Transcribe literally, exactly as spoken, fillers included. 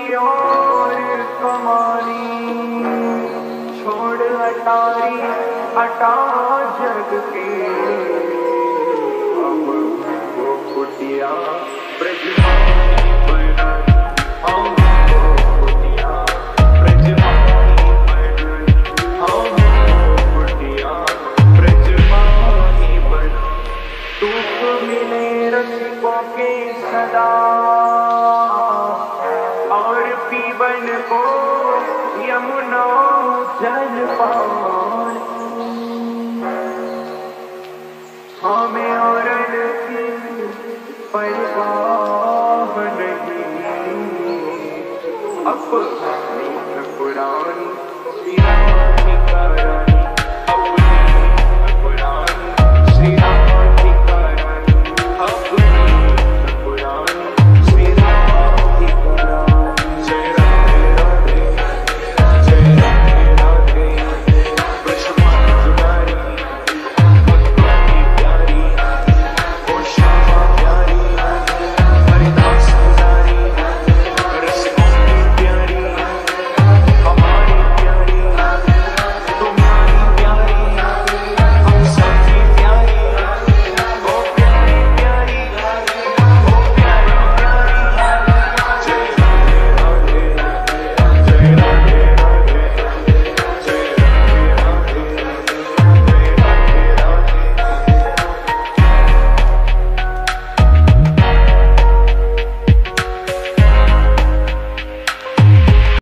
कोई और कमानी, छोड़ अटारी अटा जग के, अब वो कुटिया ब्रजमानी पर, हम वो कुटिया ब्रजमानी पर, हम वो कुटिया ब्रजमानी पर। दुख मिले रसिकों के सदा, और पीबन को यमुना जल पान। हमें और की परवाह नहीं, अब